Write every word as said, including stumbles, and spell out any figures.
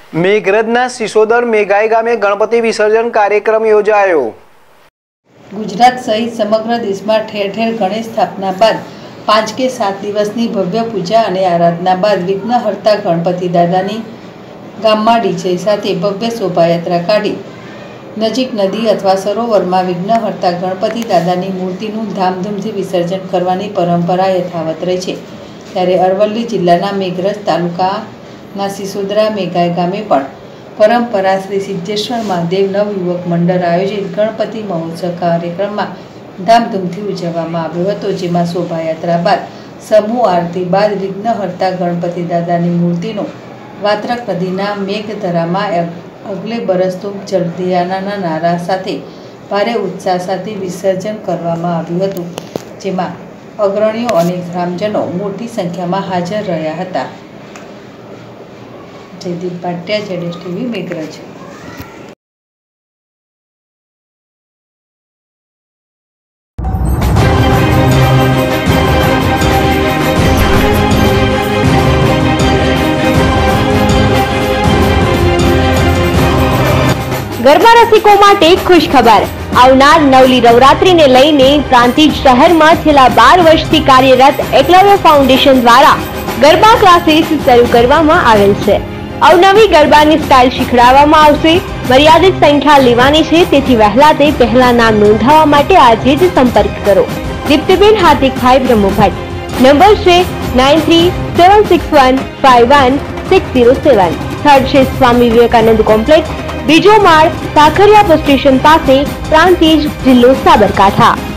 મેઘરજના સિસોદર મેઘાઈ ગામે ગણપતિ વિસર્જન કાર્યક્રમ યોજાયો। ગુજરાત સહિત સમગ્ર દેશમાં ઠેર ઠેર ગણેશ સ્થાપના બાદ પાંચ કે સાત દિવસની ભવ્ય પૂજા અને આરાધના બાદ વિઘ્નહર્તા ગણપતિ દાદાની ગામમાં ડીજે સાથે ભવ્ય શોભાયાત્રા કાઢી નજીક નદી અથવા સરોવરમાં વિઘ્નહર્તા ગણપતિ દાદાની મૂર્તિનું ધામધૂમથી વિસર્જન કરવાની પરંપરા યથાવત રહી છે। ત્યારે અરવલ્લી જિલ્લાના મેઘરજ તાલુકાના સિસોદરા મેઘાઈ ગામે પણ પરંપરા શ્રી સિદ્ધેશ્વર મહાદેવ નવયુવક મંડળ આયોજિત ગણપતિ મહોત્સવ કાર્યક્રમમાં ધામધૂમથી ઉજવવામાં આવ્યો હતો, જેમાં શોભાયાત્રા બાદ સમૂહ આરતી બાદ વિઘ્નહર્તા ગણપતિ દાદાની મૂર્તિનું વાત્રક નદીના મેઘધરામાં અગલે બરસ તુમ જલ્દીયાના નારા સાથે ભારે ઉત્સાહ સાથે વિસર્જન કરવામાં આવ્યું હતું, જેમાં અગ્રણીઓ અને ગ્રામજનો મોટી સંખ્યામાં હાજર રહ્યા હતા। જયદીપ ભાટિયા, જેડેશ ટીવી, મેઘરજ। ગરબા રસિકો માટે ખુશ ખબર। આવનાર નવલી નવરાત્રીને લઈને પ્રાંતિજ શહેરમાં છેલ્લા બાર વર્ષથી કાર્યરત એકલવ્ય ફાઉન્ડેશન દ્વારા ગરબા ક્લાસીસ શરૂ કરવામાં આવેલ છે। અવનવી ગરબાની સ્ટાઇલ શીખવાડવામાં આવશે। મર્યાદિત સંખ્યા લેવાની છે, તેથી વહેલા તે પહેલા નામ નોંધાવવા માટે આજે જ સંપર્ક કરો। દીપ્તિબેન હાર્દિકભાઈ બ્રહ્મભટ્ટ, નંબર છે nine three seven six one five one six zero seven. સ્થળ છે સ્વામી વિવેકાનંદ કોમ્પ્લેક્સ, બીજો માળ, સાખરિયા બસ સ્ટેશન પાસે, પ્રાંતિજ, જિલ્લો સાબરકાંઠા।